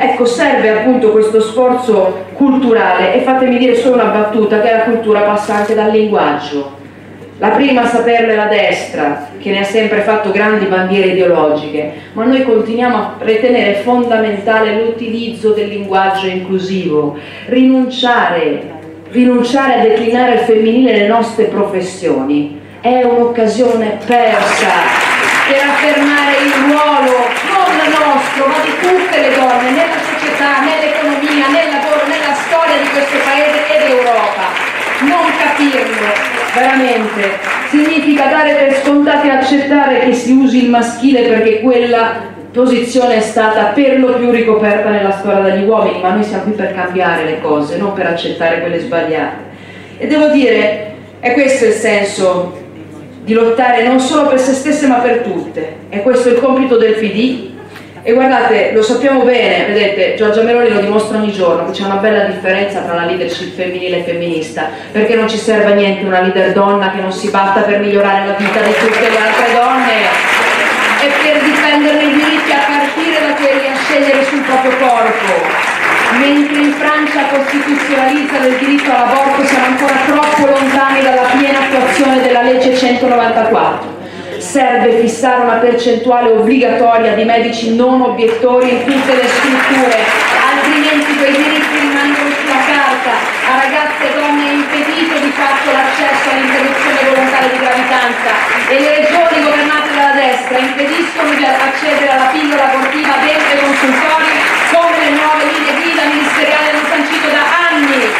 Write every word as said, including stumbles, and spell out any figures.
Ecco, serve appunto questo sforzo culturale, e fatemi dire solo una battuta, che la cultura passa anche dal linguaggio. La prima a saperla è la destra, che ne ha sempre fatto grandi bandiere ideologiche, ma noi continuiamo a ritenere fondamentale l'utilizzo del linguaggio inclusivo, rinunciare, rinunciare a declinare il femminile nelle nostre professioni. È un'occasione persa per affermare il ruolo non nostro, ma di tutte le donne, nella società, nell'economia, nel lavoro, nella storia di questo paese e d'Europa. Non capirlo, veramente, significa dare per scontato e accettare che si usi il maschile perché quella posizione è stata per lo più ricoperta nella storia dagli uomini, ma noi siamo qui per cambiare le cose, non per accettare quelle sbagliate. E devo dire, è questo il senso di lottare non solo per se stesse ma per tutte, e questo è il compito del P D. E guardate, lo sappiamo bene, vedete, Giorgia Meloni lo dimostra ogni giorno, che c'è una bella differenza tra la leadership femminile e femminista, perché non ci serve a niente una leader donna che non si batta per migliorare la vita di tutte le altre donne e per difenderne i diritti a partire da quelli a scegliere sul proprio corpo. Mentre in Francia costituzionalizzano il diritto all'aborto, siamo ancora troppo lontani dalla piena attuazione della legge centonovantaquattro. Serve fissare una percentuale obbligatoria di medici non obiettori in tutte le strutture, altrimenti quei diritti rimangono sulla carta. A ragazze e donne è impedito di fatto l'accesso